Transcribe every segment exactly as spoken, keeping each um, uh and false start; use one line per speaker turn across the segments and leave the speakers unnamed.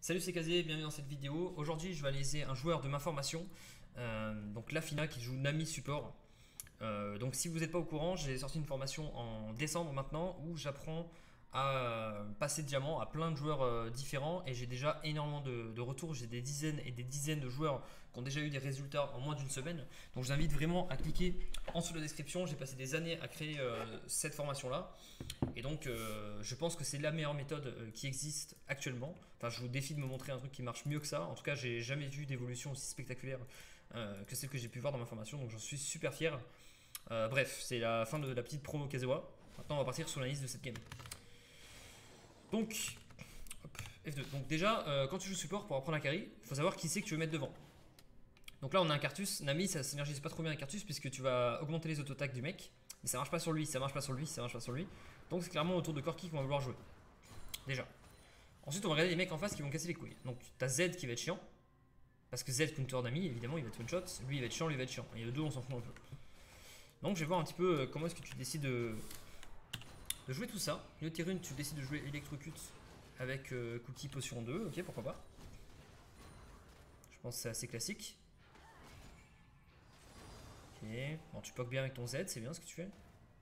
Salut, c'est Kazé, bienvenue dans cette vidéo. Aujourd'hui, je vais analyser un joueur de ma formation, euh, donc Lafina, qui joue Nami support. Euh, donc si vous n'êtes pas au courant, j'ai sorti une formation en décembre maintenant où j'apprends à passer de diamant à plein de joueurs euh, différents et j'ai déjà énormément de, de retours. J'ai des dizaines et des dizaines de joueurs qui ont déjà eu des résultats en moins d'une semaine. Donc je vous invite vraiment à cliquer en dessous de la description. J'ai passé des années à créer euh, cette formation là et donc euh, je pense que c'est la meilleure méthode euh, qui existe actuellement. Enfin, je vous défie de me montrer un truc qui marche mieux que ça. En tout cas, j'ai jamais vu d'évolution aussi spectaculaire euh, que celle que j'ai pu voir dans ma formation, donc j'en suis super fier. Euh, bref, c'est la fin de la petite promo Kazewa. Maintenant, on va partir sur la liste de cette game. Donc, hop, F deux. Donc déjà, euh, quand tu joues support pour apprendre un carry, il faut savoir qui c'est que tu veux mettre devant. Donc là, on a un Cartus. Nami, ça synergise pas trop bien avec Cartus puisque tu vas augmenter les auto-attaques du mec. Mais ça marche pas sur lui, ça marche pas sur lui, ça marche pas sur lui. Donc c'est clairement autour de Corki qu'on va vouloir jouer. Déjà. Ensuite, on va regarder les mecs en face qui vont casser les couilles. Donc t'as Z qui va être chiant. Parce que Z counter Nami, évidemment, il va te one shot. Lui, il va être chiant, lui, il va être chiant. Et les deux, on s'en fout un peu. Donc je vais voir un petit peu euh, comment est-ce que tu décides de, de jouer tout ça. Yoterune, tu décides de jouer Electrocute avec euh, Cookie Potion deux, ok, pourquoi pas. Je pense que c'est assez classique. Ok, bon, tu poques bien avec ton Z, c'est bien ce que tu fais.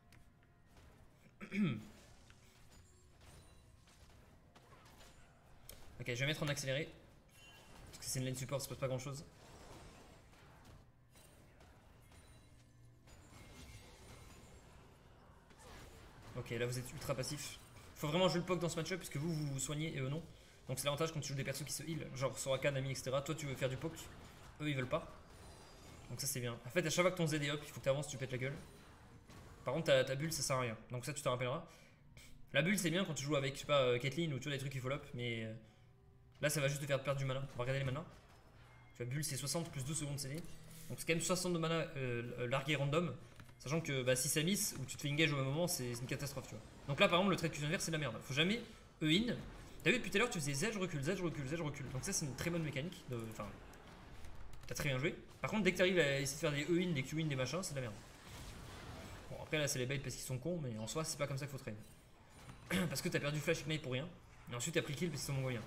Ok, je vais mettre en accéléré. Parce que c'est une lane support, ça se passe pas grand chose. Ok, là vous êtes ultra passif. Faut vraiment jouer le poke dans ce match-up puisque vous, vous vous soignez et eux non. Donc c'est l'avantage quand tu joues des persos qui se heal, genre Soraka, Nami, et cetera. Toi tu veux faire du poke, eux ils veulent pas. Donc ça c'est bien. En fait, à chaque fois que ton Z est up, il faut que tu avances, tu pètes la gueule. Par contre, ta, ta bulle ça sert à rien. Donc ça tu te rappelleras. La bulle c'est bien quand tu joues avec, je sais pas, euh, Caitlyn ou tu vois des trucs qui follow up, mais euh, là ça va juste te faire perdre du mana. On va regarder les mana. Tu vois, bulle c'est soixante plus douze secondes C D. Donc c'est quand même soixante de mana euh, largué random. Sachant que bah, si ça miss ou tu te fais engage au même moment, c'est une catastrophe, tu vois. Donc là, par exemple, le trade que je viens de faire, c'est de la merde. Faut jamais E-in. T'as vu depuis tout à l'heure, tu faisais Z, je recule, Z, je recule, Z, je recule. Donc ça, c'est une très bonne mécanique. Enfin, t'as très bien joué. Par contre, dès que t'arrives à essayer de faire des E-in, des Q-in, des machins, c'est de la merde. Bon, après là, c'est les baits parce qu'ils sont cons, mais en soi, c'est pas comme ça qu'il faut trade. Parce que t'as perdu Flash Ignite pour rien. Et ensuite, t'as pris kill parce qu'ils sont mongoliens.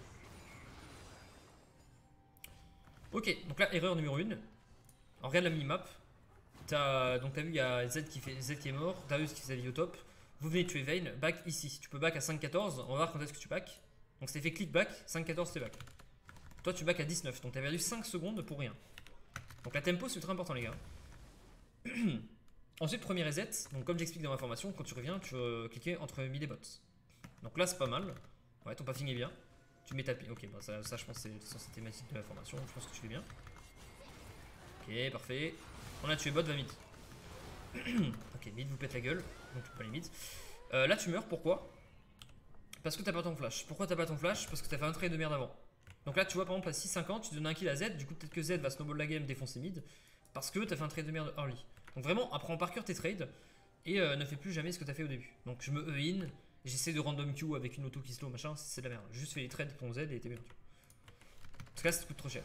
Ok, donc là, erreur numéro un. On regarde la minimap. As, donc t'as vu, il y a Z qui, fait, Z qui est mort, Darius qui fait sa vie au top. Vous venez tuer Vayne, back ici. Tu peux back à cinq quatorze, on va voir quand est-ce que tu back. Donc c'était fait click back, cinq quatorze t'es back. Toi tu back à dix-neuf, donc t'as perdu cinq secondes pour rien. Donc la tempo c'est ultra important les gars. Ensuite premier reset, donc comme j'explique dans ma formation, quand tu reviens tu veux cliquer entre mid et bot. Donc là c'est pas mal, ouais ton pathing est bien. Tu mets ta pi, ok bah ça, ça je pense c'est cette thématique de la formation, je pense que tu fais bien. Ok parfait. On a tué bot, va mid. Ok, mid vous pète la gueule, donc tu peux pas les mid. Euh, là tu meurs, pourquoi? Parce que t'as pas ton flash. Pourquoi t'as pas ton flash? Parce que t'as fait un trade de merde avant. Donc là tu vois par exemple à six cinquante, tu donnes un kill à Z, du coup peut-être que Z va snowball la game, défoncer mid. Parce que t'as fait un trade de merde early. Donc vraiment apprends par cœur tes trades et euh, ne fais plus jamais ce que t'as fait au début. Donc je me E-in, j'essaie de random Q avec une auto qui slow machin, c'est de la merde. Juste fais les trades pour ton Z et t'es bien. En tout cas ça te coûte trop cher.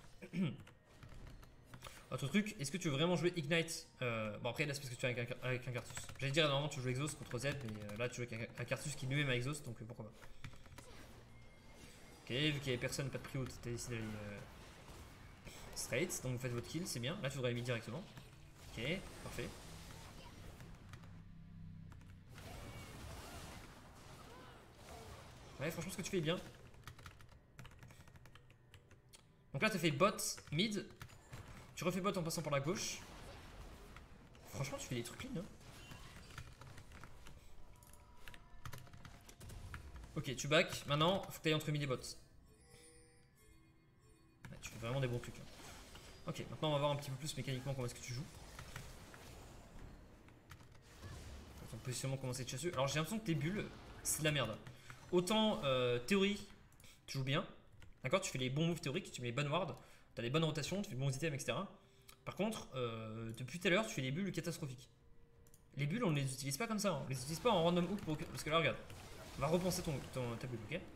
Autre truc, est-ce que tu veux vraiment jouer Ignite? euh, Bon après là c'est parce que tu es avec un, avec un Cartus. J'allais dire normalement tu joues Exhaust contre Z, mais euh, là tu joues avec un, un Cartus qui lui-même a Exhaust, donc euh, pourquoi pas. Ok, vu qu'il n'y avait personne, pas de prio, t'as décidé d'aller euh, straight, donc vous faites votre kill, c'est bien. Là tu voudrais aller mid directement. Ok, parfait. Ouais, franchement ce que tu fais est bien. Donc là tu as fait bot, mid. Tu refais bot en passant par la gauche. Franchement, tu fais des trucs clean, hein. Ok, tu back. Maintenant, faut que tu ailles entre mid et bot. Ouais, tu fais vraiment des bons trucs. Hein. Ok, maintenant on va voir un petit peu plus mécaniquement comment est-ce que tu joues. Ton positionnement, comment c'est de chasseux. Alors j'ai l'impression que tes bulles, c'est de la merde. Autant euh, théorie, tu joues bien. D'accord, tu fais les bons moves théoriques, tu mets les bonnes wards, tu as les bonnes rotations, tu fais les bons items, et cetera. Par contre, euh, depuis tout à l'heure, tu fais les bulles catastrophiques. Les bulles, on ne les utilise pas comme ça. Hein. On les utilise pas en random hook pour... parce que là, regarde. On va repenser ton, ton, ta bulle, ok.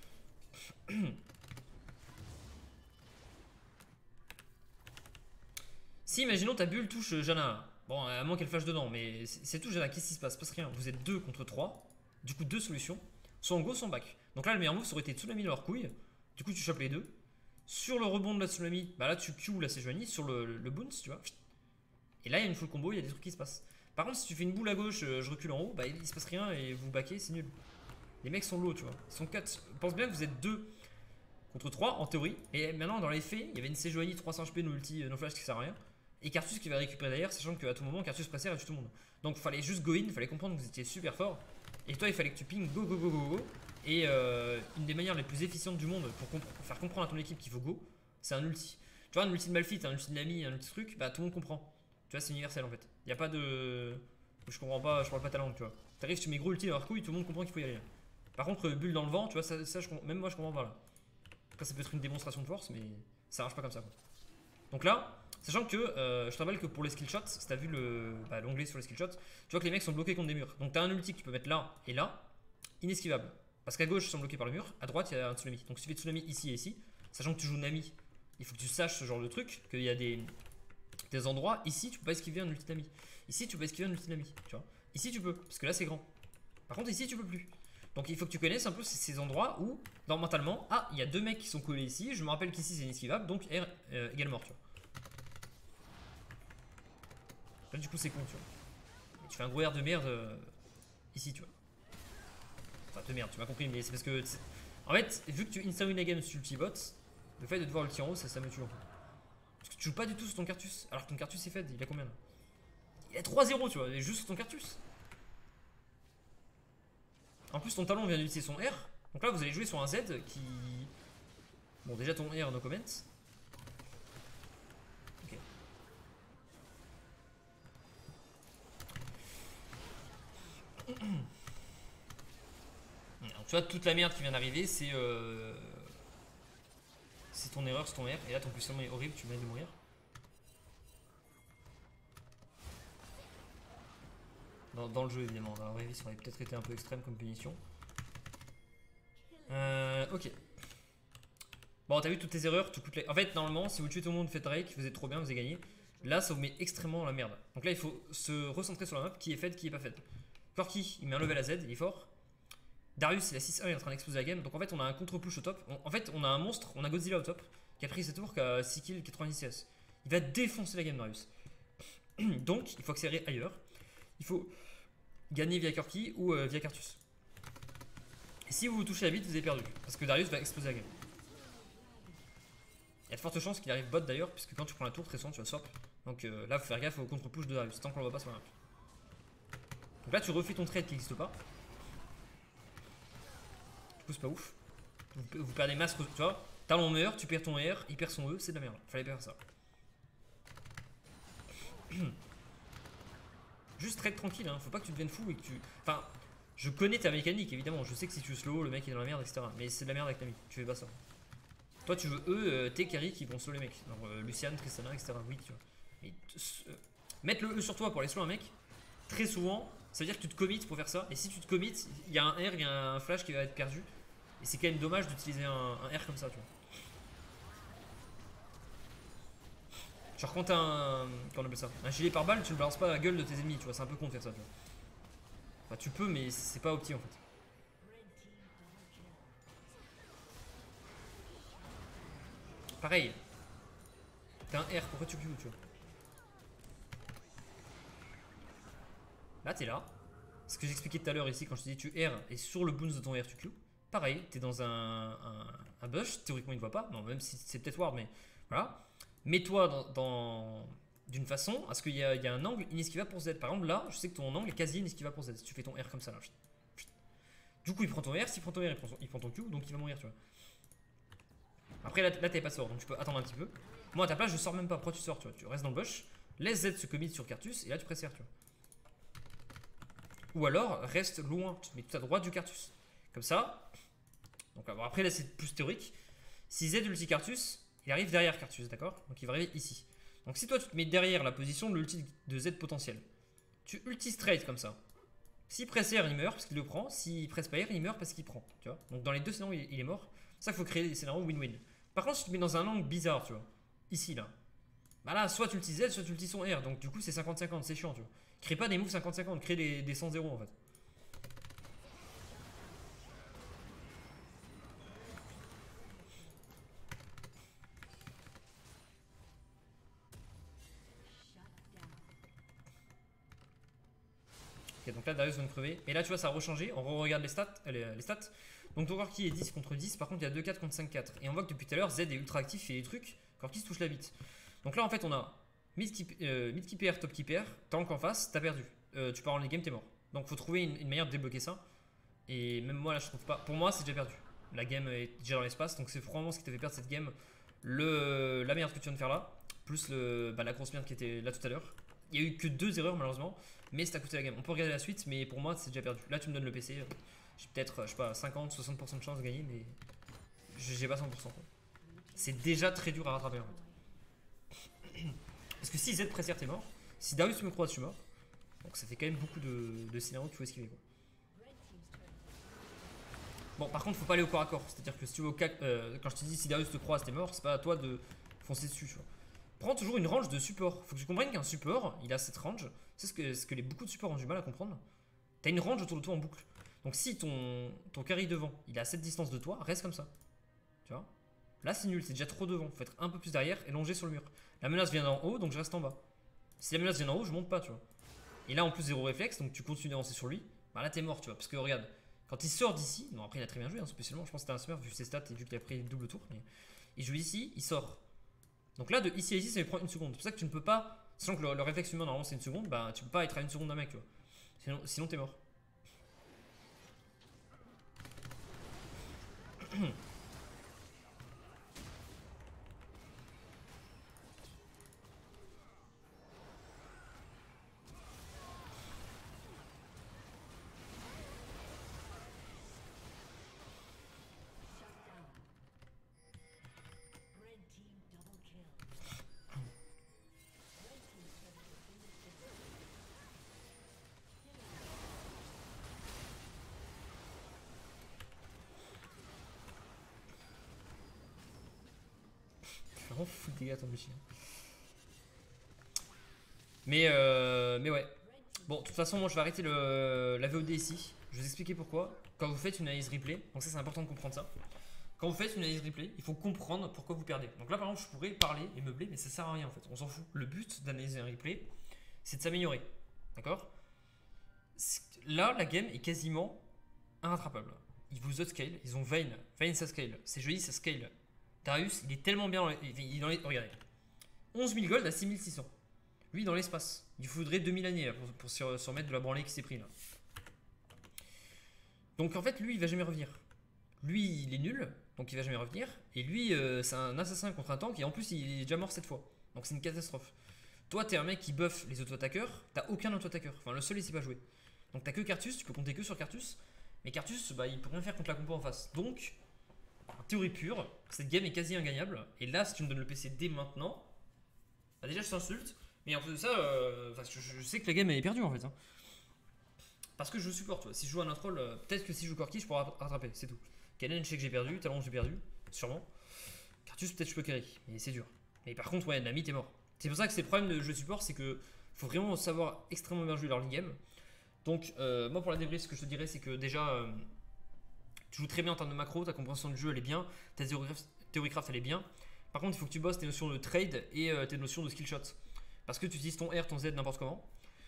Si, imaginons ta bulle touche Janna. Bon, à moins qu'elle flash dedans, mais c'est tout Janna. Qu'est-ce qui se passe? Passe rien. Vous êtes deux contre trois. Du coup, deux solutions. Soit en go, soit en back. Donc là, le meilleur move, ça aurait été Tsunami leur couille. Du coup, tu chopes les deux. Sur le rebond de la tsunami, bah là, tu Q la Sejuani sur le, le, le bounce, tu vois. Et là, il y a une full combo, il y a des trucs qui se passent. Par contre, si tu fais une boule à gauche, euh, je recule en haut, bah il, il se passe rien et vous baquez, c'est nul. Les mecs sont low, tu vois. Ils sont quatre. Pense bien que vous êtes deux contre trois en théorie. Et maintenant, dans les faits, il y avait une Sejuani trois cents H P, no ulti, no flash qui sert à rien. Et Cartus qui va récupérer derrière, sachant qu'à tout moment, Cartus pressère et tue tout le monde. Donc, il fallait juste go in, il fallait comprendre que vous étiez super fort. Et toi, il fallait que tu ping go, go, go, go, go. Et euh, une des manières les plus efficientes du monde pour, comp pour faire comprendre à ton équipe qu'il faut go, c'est un ulti. Tu vois, un ulti de Malphite, un ulti de Nami, un ulti truc, bah tout le monde comprend. Tu vois, c'est universel en fait. Il n'y a pas de. Je comprends pas, je parle pas ta langue, tu vois. T'arrives, tu mets gros ulti dans leur couille, tout le monde comprend qu'il faut y aller. Par contre, bulle dans le vent, tu vois, ça, ça je, même moi je comprends pas là. Après, ça peut être une démonstration de force, mais ça marche pas comme ça quoi. Donc là, sachant que euh, je te rappelle que pour les skill shots, si t'as vu bah, l'onglet sur les skill shots, tu vois que les mecs sont bloqués contre des murs. Donc t'as un ulti que tu peux mettre là et là, inesquivable. Parce qu'à gauche, ils sont bloqués par le mur, à droite, il y a un tsunami. Donc si tu fais tsunami ici et ici, sachant que tu joues Nami, il faut que tu saches ce genre de truc, qu'il y a des, des endroits, ici tu peux pas esquiver un ulti Nami. Ici tu peux esquiver un ulti Nami, tu vois. Ici tu peux, parce que là c'est grand. Par contre ici tu peux plus. Donc il faut que tu connaisses un peu ces endroits où, dans mentalement, ah, il y a deux mecs qui sont collés ici, je me rappelle qu'ici c'est inesquivable, donc R euh, égale mort, tu vois. Là du coup c'est con, tu vois. Et tu fais un gros R de merde euh, ici, tu vois. Enfin de merde, tu m'as compris, mais c'est parce que... En fait, vu que tu insta-win la game sur ulti-bot, le fait de devoir ulti en haut, ça, ça me tue. Parce que tu joues pas du tout sur ton Cartus, alors que ton Cartus est fed, il a combien là? Il a trois zéro, tu vois, et juste sur ton Cartus. En plus, ton talon vient d'utiliser son R. Donc là, vous allez jouer sur un Z qui... Bon, déjà ton R, no comment. Ok. Alors, tu vois, toute la merde qui vient d'arriver, c'est... Euh... C'est ton erreur, c'est ton R. Et là, ton positionnement est horrible, tu viens de mourir. Dans, dans le jeu, évidemment. Dans la vraie vie, ça aurait peut-être été un peu extrême comme punition. Euh, ok. Bon, t'as vu toutes tes erreurs, tout coûte les... En fait, normalement, si vous tuez tout le monde, faites Drake, vous êtes trop bien, vous avez gagné. Là, ça vous met extrêmement dans la merde. Donc là, il faut se recentrer sur la map, qui est faite, qui est pas faite. Corki, il met un level à Z, il est fort. Darius, il a six un, il est en train d'exploser la game. Donc en fait, on a un contre-push au top. On, en fait, on a un monstre, on a Godzilla au top, qui a pris ses tours, qui a six kills, quatre-vingt-dix C S. Il va défoncer la game, Darius. Donc, il faut accélérer ailleurs. Il faut gagner via Corki ou euh, via Cartus. Et si vous vous touchez à vite, vous avez perdu. Parce que Darius va exploser la game. Il y a de fortes chances qu'il arrive bot d'ailleurs, puisque quand tu prends la tour, très souvent tu vas swap. Donc euh, là, il faut faire gaffe au contre-push de Darius, tant qu'on le voit pas sur la map. Donc là, tu refais ton trade qui n'existe pas. Du coup, c'est pas ouf. Vous, vous perdez masse, tu vois. Talon meurt, tu perds ton R, il perd son E, c'est de la merde. Fallait pas faire ça. Juste trade tranquille, hein. Faut pas que tu deviennes fou et que tu. Enfin, je connais ta mécanique évidemment. Je sais que si tu slow, le mec est dans la merde, et cetera. Mais c'est de la merde avec Nami. Tu fais pas ça. Toi, tu veux eux, euh, tes carry qui vont slow les mecs. Genre euh, Lucian, Tristana, et cetera. Oui, tu vois. Mais euh, mettre le E sur toi pour aller slow un mec, très souvent, ça veut dire que tu te commits pour faire ça. Et si tu te commits, il y a un R, il y a un flash qui va être perdu. Et c'est quand même dommage d'utiliser un, un R comme ça, tu vois. Genre quand t'as un... Comment on appelle ça? Un gilet par balle, tu le balances pas à la gueule de tes ennemis, tu vois. C'est un peu con de faire ça, tu vois. Enfin, tu peux, mais c'est pas opti en fait. Pareil. T'as un R, pourquoi tu Q, tu vois? Là, t'es là. Ce que j'expliquais tout à l'heure ici, quand je te dis tu R et sur le bounce de ton R, tu Q. Pareil, t'es dans un, un, un bush, théoriquement il ne voit pas. Non, même si c'est peut-être ward, mais voilà. Mets-toi dans, dans d'une façon à ce qu'il y, y a un angle inesquivable pour Z. Par exemple, là, je sais que ton angle est quasi inesquivable pour Z. Si tu fais ton R comme ça, là. Du coup, il prend ton R. S'il prend ton R, il prend, son, il prend ton Q, donc il va mourir, tu vois. Après, là, là t'avais pas sort, donc tu peux attendre un petit peu. Moi, à ta place, je sors même pas. Pourquoi tu sors, tu vois? Tu restes dans le bush, laisse Z se commit sur Cartus, et là, tu presses R, tu vois. Ou alors, reste loin, tu te mets tout à droite du Cartus. Comme ça. Donc, alors, après, là, c'est plus théorique. Si Z ulti Cartus, il arrive derrière Cartus, d'accord? Donc, il va arriver ici. Donc, si toi, tu te mets derrière la position de l'ulti de Z potentiel, tu ulti straight comme ça. S'il presse R, il meurt parce qu'il le prend. S'il presse pas R, il meurt parce qu'il prend. Tu vois? Donc, dans les deux scénarios, il est mort. C'est ça qu'il faut créer des scénarios win-win. Par contre, si tu te mets dans un angle bizarre, tu vois, ici, là, bah là, soit tu ulti Z, soit tu ulti son R. Donc, du coup, c'est cinquante cinquante, c'est chiant, tu vois. Crée pas des moves cinquante cinquante, crée des, des cent zéro en fait. Ok, donc là Darius vient de crever. Et là tu vois ça a rechangé, on regarde les stats, les, les stats. Donc ton Corki est dix contre dix, par contre il y a deux quatre contre cinq quatre. Et on voit que depuis tout à l'heure Z est ultra actif, il fait des trucs, Corki se touche la bite. Donc là en fait on a mid keeper, euh, mid keeper top keeper, tank en face, t'as perdu. Euh, tu pars en late game, t'es mort. Donc faut trouver une, une manière de débloquer ça. Et même moi là je trouve pas, pour moi c'est déjà perdu. La game est déjà dans l'espace, donc c'est probablement ce qui t'a fait perdre cette game. Le, la merde que tu viens de faire là, plus le, bah, la grosse merde qui était là tout à l'heure. Il n'y a eu que deux erreurs malheureusement, mais ça a coûté la game. On peut regarder la suite, mais pour moi c'est déjà perdu. Là tu me donnes le P C, j'ai peut-être, je sais pas, cinquante soixante pour cent de chance de gagner, mais j'ai pas cent pour cent. C'est déjà très dur à rattraper en fait. Parce que si Z préserve, t'es mort. Si Darius me croise, je suis mort. Donc ça fait quand même beaucoup de, de scénarios qu'il faut esquiver quoi. Bon, par contre, faut pas aller au corps à corps. C'est-à-dire que si tu veux au cac, euh, quand je te dis si Darius te croise, t'es mort, c'est pas à toi de foncer dessus. Tu vois. Prends toujours une range de support. Faut que tu comprennes qu'un support, il a cette range. C'est ce que, ce que les, beaucoup de supports ont du mal à comprendre. T'as une range autour de toi en boucle. Donc si ton, ton carry devant, il est à cette distance de toi, reste comme ça. Tu vois. Là, c'est nul, c'est déjà trop devant. Faut être un peu plus derrière et longer sur le mur. La menace vient d'en haut, donc je reste en bas. Si la menace vient d'en haut, je monte pas, tu vois. Et là, en plus, zéro réflexe, donc tu continues d'avancer sur lui. Bah là, t'es mort, tu vois. Parce que regarde. Quand il sort d'ici, non après il a très bien joué, hein, spécialement, je pense que c'était un smurf vu ses stats et vu qu'il a pris le double tour, mais il joue ici, il sort. Donc là de ici à ici ça lui prend une seconde. C'est pour ça que tu ne peux pas, sachant que le, le réflexe humain normalement c'est une seconde, bah tu peux pas être à une seconde d'un mec, tu vois. Sinon, sinon t'es mort. Vraiment fou de dégâts ton Michi. Mais euh, mais ouais. Bon, de toute façon, moi je vais arrêter le, la V O D ici. Je vais vous expliquer pourquoi. Quand vous faites une analyse replay, donc ça c'est important de comprendre ça. Quand vous faites une analyse replay, il faut comprendre pourquoi vous perdez. Donc là par exemple, je pourrais parler et meubler, mais ça sert à rien en fait. On s'en fout. Le but d'analyser un replay, c'est de s'améliorer. D'accord? Là, la game est quasiment inrattrapable. Ils vous outscale, ils ont Vayne. Vayne ça scale. C'est joli, ça scale. Darius, il est tellement bien dans les, il est dans les, regardez. onze mille gold à six mille six cents. Lui, dans l'espace. Il faudrait deux mille années là, pour, pour se, se remettre de la branlée qui s'est pris là. Donc en fait, lui, il va jamais revenir. Lui, il est nul, donc il va jamais revenir. Et lui, euh, c'est un assassin contre un tank, et en plus, il est déjà mort cette fois. Donc c'est une catastrophe. Toi, t'es un mec qui buff les auto-attaqueurs, t'as aucun auto-attaqueur. Enfin, le seul, il sait pas jouer. Donc t'as que Cartus, tu peux compter que sur Cartus. Mais Cartus, bah, il peut rien faire contre la compo en face. Donc, en théorie pure, cette game est quasi ingagnable. Et là, si tu me donnes le P C dès maintenant, bah déjà je t'insulte. Mais en plus de ça, euh, je, je sais que la game est perdue en fait. Hein. Parce que je supporte. Ouais. Si je joue à un troll, euh, peut-être que si je joue Corki, je pourrais rattraper. C'est tout. Kanen, je sais que j'ai perdu. Talon, j'ai perdu. Sûrement. Cartus, peut-être je peux carry. Mais c'est dur. Et par contre, ouais, Nami, t'es mort. C'est pour ça que c'est le problème de jeu support, c'est que faut vraiment savoir extrêmement bien jouer leur league game. Donc, euh, moi pour la débrief, ce que je te dirais, c'est que déjà, euh, tu joues très bien en termes de macro, ta compréhension du jeu elle est bien, ta théorie-craft elle est bien. Par contre, il faut que tu bosses tes notions de trade et euh, tes notions de skill shot. Parce que tu utilises ton R, ton Z n'importe comment.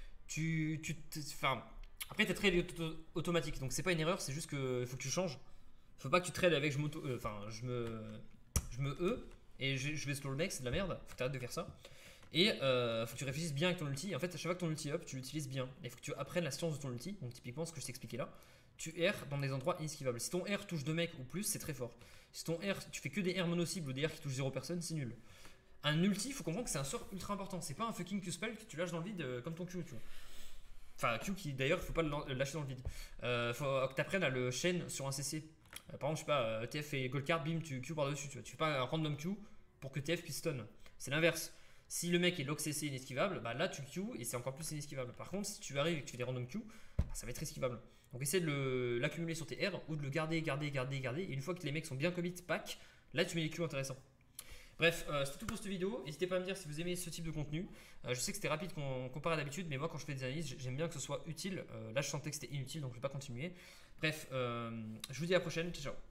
Tu, tu, enfin, après, tes trades auto automatiques, donc c'est pas une erreur, c'est juste que faut que tu changes. Faut pas que tu trades avec je m'auto, euh, enfin, je me, je me E et je, je vais slow le mec, c'est de la merde. Faut que tu arrêtes de faire ça. Et euh, faut que tu réfléchisses bien avec ton ulti. Et en fait, à chaque fois que ton ulti up, tu l'utilises bien. Il faut que tu apprennes la science de ton ulti. Donc, typiquement, ce que je t'ai expliqué là, tu R dans des endroits inesquivables. Si ton R touche deux mecs ou plus, c'est très fort. Si ton R, tu fais que des R mono-cibles ou des R qui touchent zéro personne, c'est nul. Un ulti, il faut comprendre que c'est un sort ultra important. C'est pas un fucking Q-spell que tu lâches dans le vide euh, comme ton Q, tu vois. Enfin, Q qui d'ailleurs, il faut pas le lâcher dans le vide. Euh, faut que tu apprennes à le chaîne sur un C C. Euh, par exemple, je sais pas, euh, T F et Goldcard, bim, tu Q par-dessus. Tu vois. Tu fais pas un random Q pour que T F puisse stun. C'est l'inverse. Si le mec est lock C C inesquivable, bah là tu Q et c'est encore plus inesquivable. Par contre, si tu arrives et que tu fais des random Q, bah ça va être esquivable. Donc essaie de l'accumuler sur tes R ou de le garder, garder, garder, garder. Et une fois que les mecs sont bien commit, pack, là tu mets les Q intéressants. Bref, euh, c'était tout pour cette vidéo. N'hésitez pas à me dire si vous aimez ce type de contenu. Euh, je sais que c'était rapide comparé à d'habitude, mais moi quand je fais des analyses, j'aime bien que ce soit utile. Euh, là je sentais que c'était inutile, donc je ne vais pas continuer. Bref, euh, je vous dis à la prochaine. Ciao, ciao.